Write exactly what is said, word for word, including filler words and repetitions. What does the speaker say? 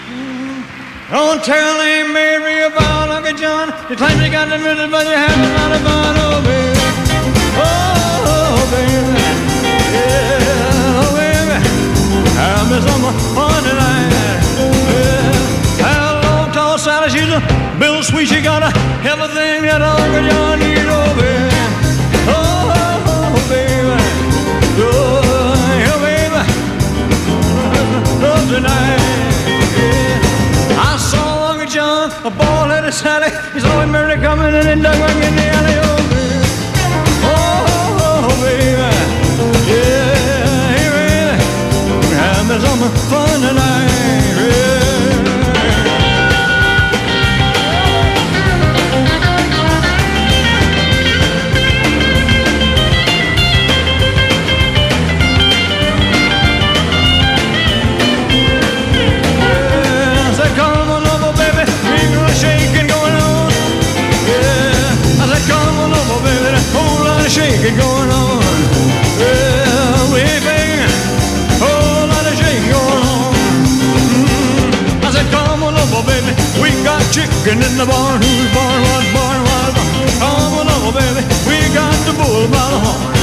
Don't tell Aunt Mary about Uncle John. You claim you got the middle, but you haven't got a fun, oh baby. Oh baby, yeah, oh baby. Have me some fun tonight. Yeah. Hello, tall Sally, she's a bill sweet. She got a everything that Uncle John needs, oh baby. Oh baby, oh baby, love tonight. Yeah. I saw Uncle John, a bald-headed Sally. He's always Mary coming in and dug in the alley, oh baby. Oh baby, yeah, hey baby, have me some fun tonight, yeah. Shakin' going on, yeah. I said, come on over, baby, that whole lot of shaking going on, yeah, baby, whole lot of shaking going on. Mm-hmm. I said, come on over, baby, we got chicken in the barn. Whose barn was barn was barn? Come on over, baby, we got the bull by the horn.